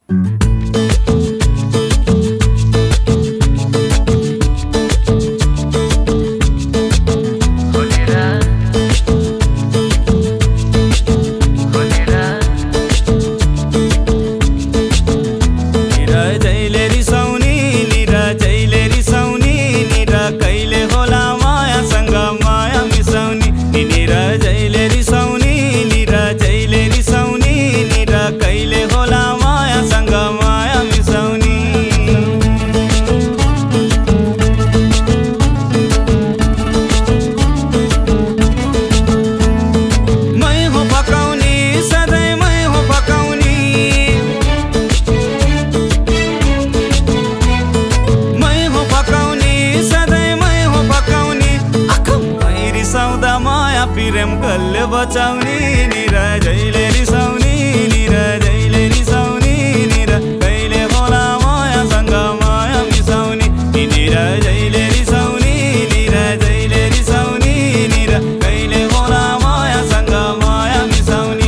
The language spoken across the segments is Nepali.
प्रेम कसले बचाउने नि र जहिले रिसाउने नि र जहिले रिसाउने नि र कहिले होला मायासँग माया मिसाउने नि र जहिले रिसाउने नि र जहिले रिसाउने नि र कहिले होला मायासँग माया मिसाउने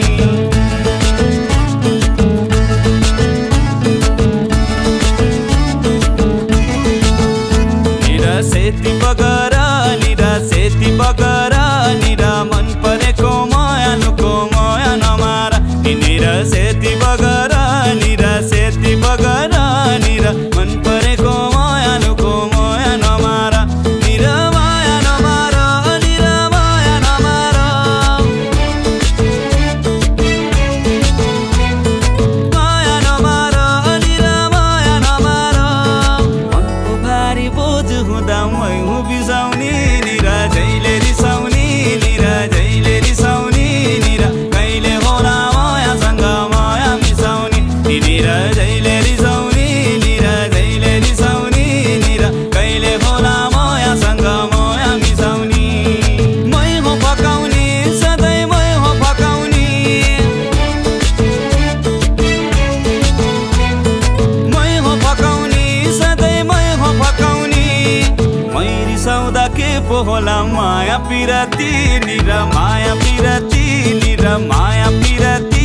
नि र सेती बगर नि र सेती बगर मन परेको माया नमारा नि र सेती बगर नि र सेती बगर नि र मन परेको माया नमारा नि र माया नमारा नि र माया नमारा माया नमारा नि र माया नमारा मनको भारी बोझ हुँदा मै हुँ बिसाउने नि र जहिले रिसाउने नि र जहिले रिसाउने नि र कहिले होला मायासँग माया मिसाउने नि र जहिले रिसाउने नि र जहिले रिसाउने नि र कहिले होला मायासँग माया मिसाउने मै हो फकाउने सधैँ मै हो फकाउने मै हो फकाउने सधैँ मै हो फकाउने मै रिसाउँदा के पो होला माया पिरती नि र माया पिरती नि र माया पिरती